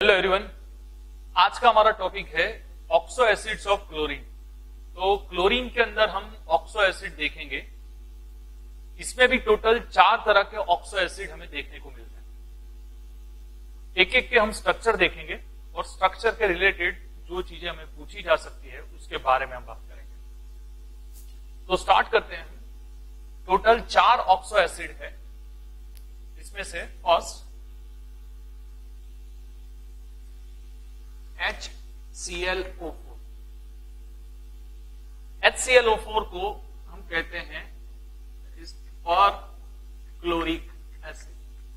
Hello everyone, आज का हमारा टॉपिक है ऑक्सो एसिड्स ऑफ क्लोरीन। तो क्लोरीन के अंदर हम ऑक्सो एसिड देखेंगे। इसमें भी टोटल 4 तरह के ऑक्सो एसिड हमें देखने को मिलते हैं। एक एक के हम स्ट्रक्चर देखेंगे और स्ट्रक्चर के रिलेटेड जो चीजें हमें पूछी जा सकती है उसके बारे में हम बात करेंगे। तो स्टार्ट करते हैं। टोटल 4 ऑक्सो एसिड है। इसमें से फर्स्ट HClO4। HClO4 को हम कहते हैं perchloric acid.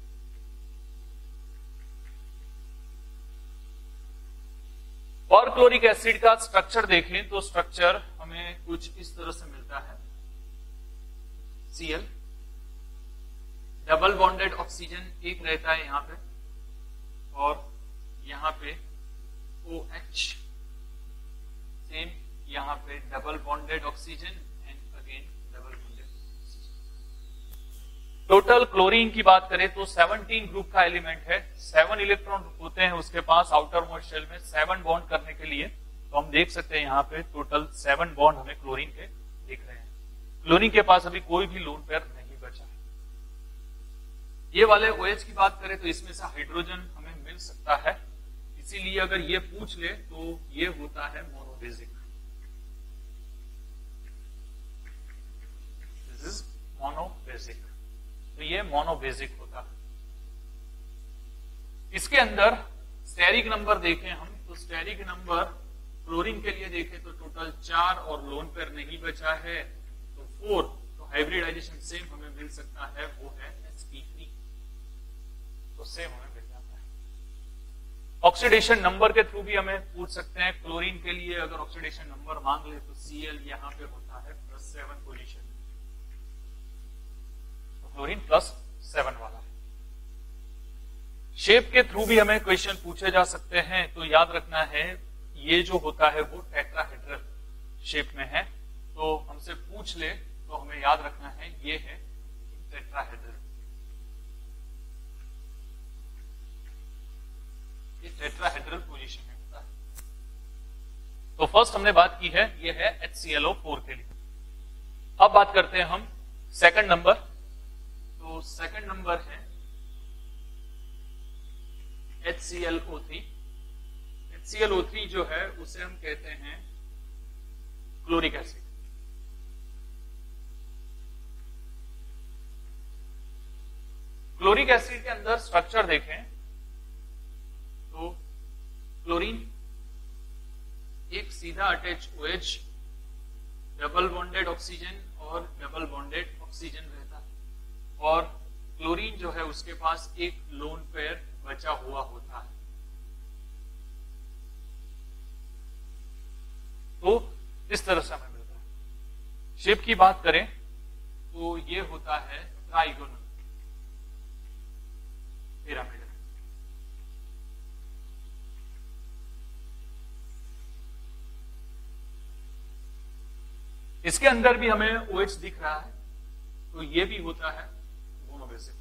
Perchloric acid का स्ट्रक्चर देखें तो स्ट्रक्चर हमें कुछ इस तरह से मिलता है। Cl डबल बॉन्डेड ऑक्सीजन एक रहता है यहां पे और यहां पे OH सेम, यहां पे double bonded oxygen and again double bonded oxygen. Total chlorine की बात करें तो 17 ग्रुप का एलिमेंट है। 7 इलेक्ट्रॉन होते हैं उसके पास आउटर मोस्ट शेल में 7 बॉन्ड करने के लिए। तो हम देख सकते हैं यहां पे टोटल 7 बॉन्ड हमें क्लोरीन के दिख रहे हैं। क्लोरीन के पास अभी कोई भी लोन पेयर नहीं बचा है। ये वाले OH की बात करें तो इसमें से हाइड्रोजन हमें मिल सकता है, इसीलिए अगर ये पूछ ले तो ये होता है मोनोबेसिक। This is monobasic. तो ये मोनोबेसिक होता है। इसके अंदर स्टेरिक नंबर देखें हम तो स्टेरिक नंबर क्लोरीन के लिए देखें तो टोटल 4 और लोन पेयर नहीं बचा है तो 4। तो हाइब्रिडाइजेशन सेम हमें मिल सकता है, वो है sp3। तो सेम हमें मिल जाता है। ऑक्सीडेशन नंबर के थ्रू भी हमें पूछ सकते हैं। क्लोरीन के लिए अगर ऑक्सीडेशन नंबर मांग ले तो Cl यहां पे होता है +7 पोजीशन। तो क्लोरीन +7 वाला है। शेप के थ्रू भी हमें क्वेश्चन पूछे जा सकते हैं। तो याद रखना है ये जो होता है वो टेट्राहेड्रल शेप में है। तो हमसे पूछ ले तो हमें याद रखना है ये है टेट्राहेड्रल। ये टेट्राहेड्रल पोजीशन में होता है। तो फर्स्ट हमने बात की है ये है HClO4 के लिए। अब बात करते हैं हम सेकंड नंबर। तो सेकंड नंबर है HClO3। HClO3 जो है उसे हम कहते हैं क्लोरिक एसिड। क्लोरिक एसिड के अंदर स्ट्रक्चर देखें तो क्लोरीन एक सीधा attach OH, double bonded oxygen और डबल बॉन्डेड ऑक्सीजन रहता है और क्लोरीन जो है उसके पास एक लोन पेयर बचा हुआ होता है। तो इस तरह से हमें मिलता है। शेप की बात करें तो ये होता है ट्राइगोनल पिरामिड। इसके अंदर भी हमें OH दिख रहा है तो ये भी होता है मोनोबेसिक।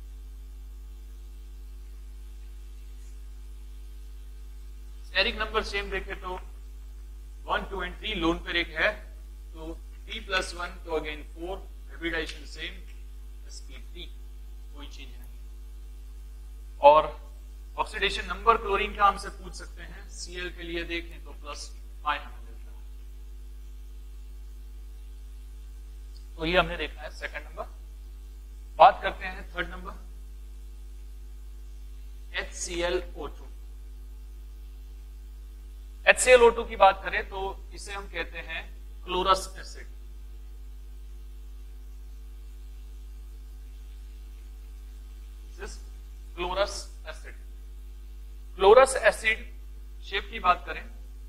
स्टेरिक नंबर सेम देखें तो 1, 2 एंड 3 लोन पेयर एक है तो 3+1 तो अगेन 4। हाइब्रिडाइजेशन सेम sp3, कोई चेंज नहीं। और ऑक्सीडेशन नंबर क्लोरीन का हमसे पूछ सकते हैं। Cl के लिए देखें तो +5 हमें मिलता है। तो ये हमने देखा है सेकंड नंबर। बात करते हैं थर्ड नंबर HClO2। HClO2 की बात करें तो इसे हम कहते हैं chlorous acid. Chlorous acid. Chlorous acid shape की बात करें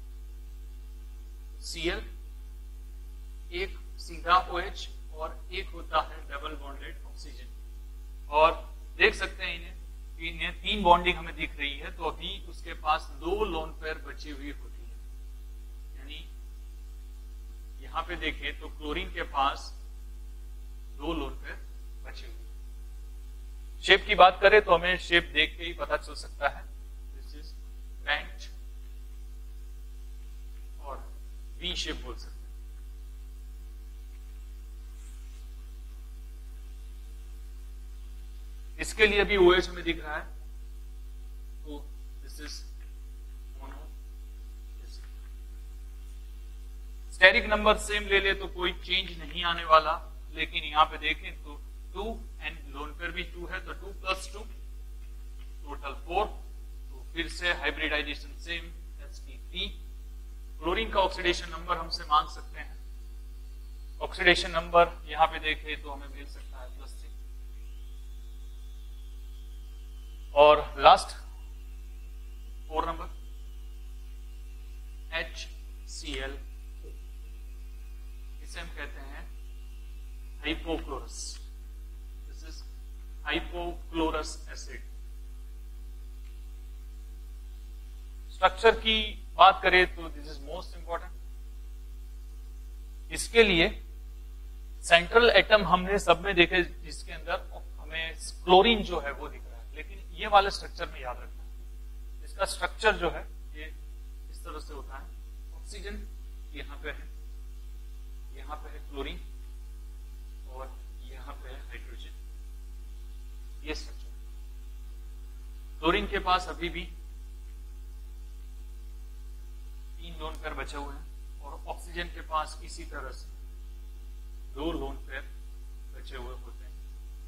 Cl एक सीधा OH और एक होता है डबल बॉन्डेड ऑक्सीजन। और देख सकते हैं इन्हें 3 बॉन्डिंग हमें दिख रही है तो अभी उसके पास 2 लोन पेयर बची हुई होती है। यानी यहां पे देखें तो क्लोरीन के पास 2 लोन पेयर बची हुई है। शेप की बात करें तो हमें शेप देख के ही पता चल सकता है। दिस इज वी शेप बोल सकते हैं। इसके लिए भी OH हमें दिख रहा है, तो this is mono acid. Steric number same ले ले तो कोई चेंज नहीं आने वाला, लेकिन यहां पे देखें तो 2 एंड लोन पेयर भी 2 है, तो 2 + 2 टोटल 4। तो फिर से हाइब्रिडाइजेशन सेम sp3। क्लोरीन का ऑक्सीडेशन नंबर हमसे मांग सकते हैं। ऑक्सीडेशन नंबर यहां पे देखें तो हमें मिल सकता है +6। और लास्ट 4 नंबर HCl, इसे हम कहते हैं hypochlorous. This is hypochlorous acid. Structure की बात करें तो दिस इज मोस्ट इंपॉर्टेंट। इसके लिए सेंट्रल एटम हमने सब में देखे जिसके अंदर हमें क्लोरीन जो है वो दिख रहा है, लेकिन ये वाले स्ट्रक्चर में याद रखना है। इसका स्ट्रक्चर जो है ये इस तरह से होता है। ऑक्सीजन यहाँ पे है, यहाँ पे है क्लोरीन और यहाँ पे है हाइड्रोजन। ये स्ट्रक्चर। क्लोरीन के पास अभी भी 3 लोन पेयर बचे हुए हैं और ऑक्सीजन के पास इसी तरह से 2 लोन पेयर बचे हुए होते हैं।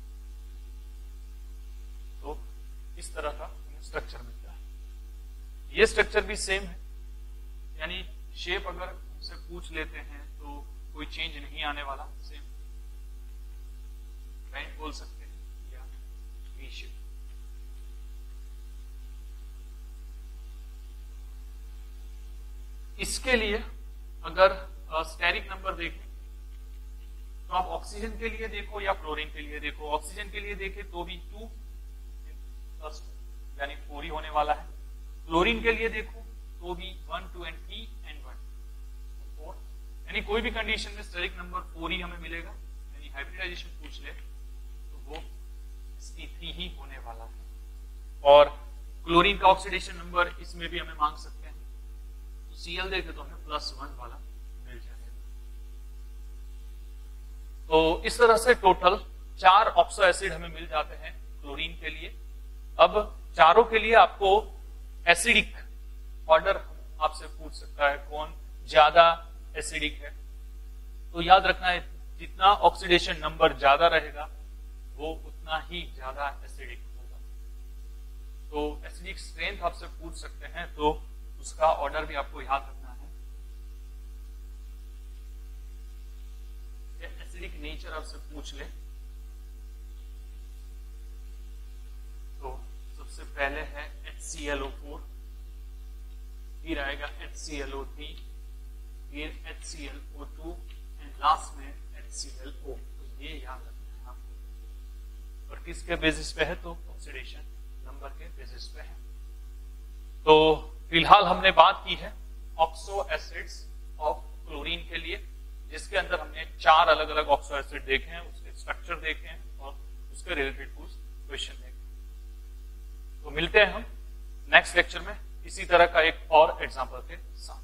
तो इस तरह का स्ट्रक्चर मिलता है। ये स्ट्रक्चर भी सेम है, यानी शेप अगर हमसे पूछ लेते हैं तो कोई चेंज नहीं आने वाला, सेम बैंड बोल सकते हैं या वी शेप। इसके लिए अगर स्टेरिक नंबर देखें तो आप ऑक्सीजन के लिए देखो या क्लोरीन के लिए देखो। ऑक्सीजन के लिए देखें तो भी 2 + 2 यानी 4 ही होने वाला है। क्लोरीन के लिए देखो तो भी 1 2 एंड 3 एंड 1 4, यानी कोई भी कंडीशन में स्टेरिक नंबर 4 ही हमें मिलेगा। यानी हाइब्रिडाइजेशन पूछ ले तो वो sp3 ही होने वाला है। और क्लोरीन का ऑक्सीडेशन नंबर इसमें भी हमें मांग सकते हैं, तो Cl देखे तो हमें +1 वाला मिल जाएगा। तो इस तरह से टोटल 4 ऑक्सो एसिड हमें मिल जाते हैं क्लोरीन के लिए। अब चारों के लिए आपको एसिडिक ऑर्डर आपसे पूछ सकता है, कौन ज्यादा एसिडिक है। तो याद रखना है जितना ऑक्सीडेशन नंबर ज्यादा रहेगा वो उतना ही ज्यादा एसिडिक होगा। तो एसिडिक स्ट्रेंथ आपसे पूछ सकते हैं, तो उसका ऑर्डर भी आपको याद रखना है। एसिडिक नेचर आपसे पूछ ले तो सबसे पहले है HClO4, फिर आएगा HClO3, फिर HClO2 एंड लास्ट में HClO। तो ये याद रखना है आपको। और किसके बेसिस पे है? तो ऑक्सीडेशन नंबर के बेसिस पे है। तो फिलहाल हमने बात की है ऑक्सो एसिड्स ऑफ क्लोरीन के लिए, जिसके अंदर हमने 4 अलग अलग ऑक्सो एसिड देखे हैं, उसके स्ट्रक्चर देखे हैं और उसके रिलेटेड कुछ क्वेश्चन देखे। तो मिलते हैं हम नेक्स्ट लेक्चर में इसी तरह का एक और एग्जांपल के साथ।